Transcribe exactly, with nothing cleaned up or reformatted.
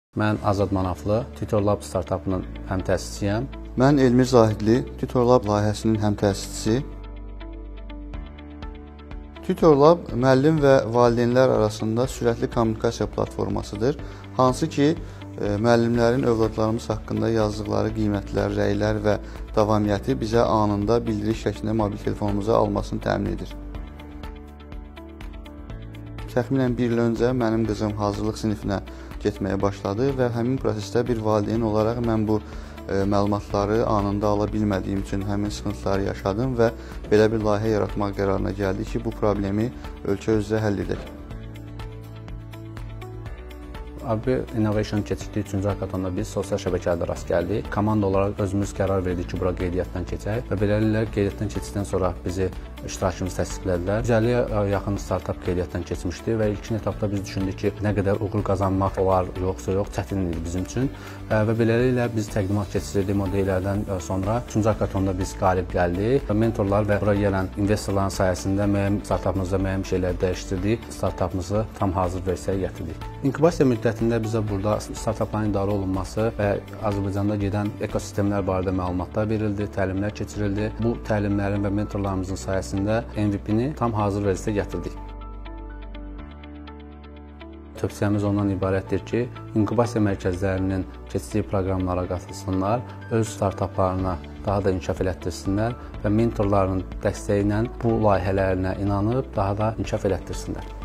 Mən Azad Manaflı, TutorLab startapının həmtəsisiyəm. Mən Elmir Zahidli, TutorLab layihəsinin həmtəsisisi. TutorLab müəllim və valideynlər arasında sürətli kommunikasiya platformasıdır. Hansı ki, müəllimlərin övladlarımız haqqında yazdıqları qiymətlər, rəylər və davamiyyəti bizə anında bildiriş şəklində mobil telefonumuza almasını təmin edir. Təxminən bir il öncə mənim qızım hazırlıq sinifinə getməyə başladı və həmin prosesdə bir valideyn olaraq mən bu e, məlumatları anında ala bilmədiyim üçün həmin sıxıntıları yaşadım və belə bir layihə yaratmaq qərarına gəldik ki, bu problemi ölkə üzrə həll edək. A B Innovation keçirdiyi üçüncü hakatonda biz sosial şəbəkələrdə rast gəldik. Komanda olaraq özümüz qərar verdik ki, bura qeydiyyatdan keçək və beləliklə qeydiyyatdan keçdikdən sonra bizi iştirakçımız təsdiqlədilər. yüz əlliyə yaxın startap qeydiyyatdan keçmişdi və ilkin etapda biz düşündük ki, nə qədər uğur qazanmaq olar, yoxsa yox, çətin idi bizim üçün və beləliklə biz təqdimat keçirdik modellərdən sonra üçüncü hakatonda biz qalib gəldik və mentorlar və bura gələn investorların sayəsində müəyyən startapımızda müəyyən şeylər dəyişdirdik, startapımızı tam hazır versiyaya gətirdik. İnkubasiya müddətində bizə burada startapların idarə olunması və Azərbaycanda gedən ekosistemlər barədə məlumatlar verildi, təlimlər keçirildi. Bu təlimlərin və mentorlarımızın sayəsində M V P-ni tam hazır vəziyyətə gətirdik. Tövsiyəmiz ondan ibarətdir ki, inkubasiya mərkəzlərinin keçdiyi proqramlara qatılsınlar, öz startaplarına daha da inkişaf elətdirsinlər və mentorların dəstəyi ilə bu layihələrinə inanıb daha da inkişaf elətdirsinlər.